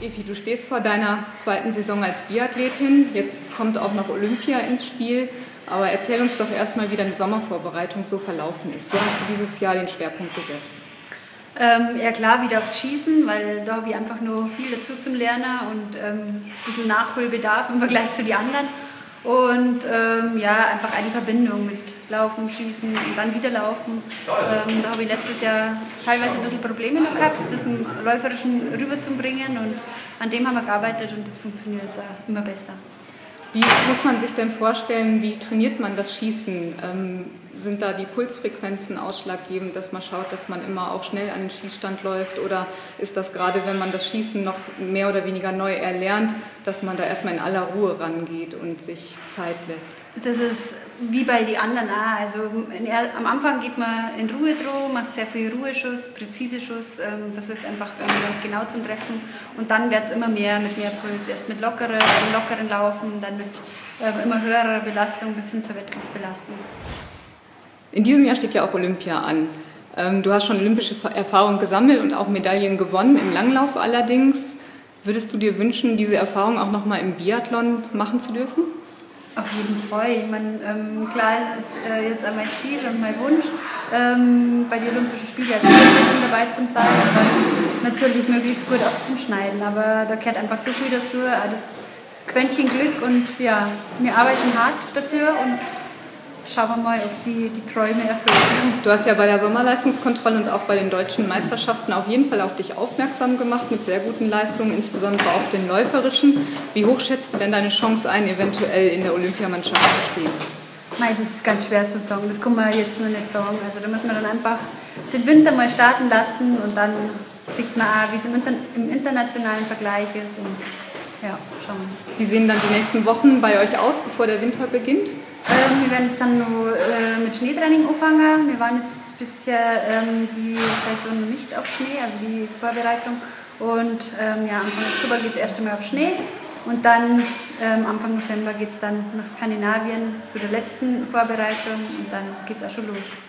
Evi, du stehst vor deiner zweiten Saison als Biathletin. Jetzt kommt auch noch Olympia ins Spiel. Aber erzähl uns doch erstmal, wie deine Sommervorbereitung so verlaufen ist. Wo hast du dieses Jahr den Schwerpunkt gesetzt? Ja klar, wieder aufs Schießen, weil da habe ich einfach nur viel dazu zum Lernen und ein bisschen Nachholbedarf im Vergleich zu den anderen. Und ja, einfach eine Verbindung mit Laufen, Schießen und dann wieder Laufen. Da habe ich letztes Jahr teilweise ein bisschen Probleme noch gehabt, das im Läuferischen rüberzubringen, und an dem haben wir gearbeitet und das funktioniert jetzt auch immer besser. Wie muss man sich denn vorstellen, wie trainiert man das Schießen? Sind da die Pulsfrequenzen ausschlaggebend, dass man schaut, dass man immer auch schnell an den Schießstand läuft? Oder ist das gerade, wenn man das Schießen noch mehr oder weniger neu erlernt, dass man da erstmal in aller Ruhe rangeht und sich Zeit lässt? Das ist wie bei den anderen auch. Also am Anfang geht man in Ruhe dran, macht sehr viel Ruheschuss, präzise Schuss, versucht einfach ganz genau zu treffen. Und dann wird es immer mehr mit mehr Puls. Erst mit lockeren Laufen, dann mit immer höherer Belastung bis hin zur Wettkampfbelastung. In diesem Jahr steht ja auch Olympia an. Du hast schon olympische Erfahrungen gesammelt und auch Medaillen gewonnen, im Langlauf allerdings. Würdest du dir wünschen, diese Erfahrung auch nochmal im Biathlon machen zu dürfen? Auf jeden Fall. Ich meine, klar ist es jetzt auch mein Ziel und mein Wunsch, bei den Olympischen Spielen als Biathletin dabei zu sein und dann natürlich möglichst gut abzuschneiden. Aber da gehört einfach so viel dazu, auch das Quäntchen Glück, und ja, wir arbeiten hart dafür und schauen wir mal, ob sie die Träume erfüllen. Du hast ja bei der Sommerleistungskontrolle und auch bei den deutschen Meisterschaften auf jeden Fall auf dich aufmerksam gemacht mit sehr guten Leistungen, insbesondere auch den läuferischen. Wie hoch schätzt du denn deine Chance ein, eventuell in der Olympiamannschaft zu stehen? Nein, das ist ganz schwer zu sagen, das kann man jetzt noch nicht sagen. Also da müssen wir dann einfach den Winter mal starten lassen und dann sieht man auch, wie es im internationalen Vergleich ist. Und ja, schauen wir. Wie sehen dann die nächsten Wochen bei euch aus, bevor der Winter beginnt? Wir werden jetzt dann noch mit Schneetraining anfangen. Wir waren jetzt bisher die Saison noch nicht auf Schnee, also die Vorbereitung. Und ja, Anfang Oktober geht es erst einmal auf Schnee. Und dann Anfang November geht es dann nach Skandinavien zu der letzten Vorbereitung und dann geht es auch schon los.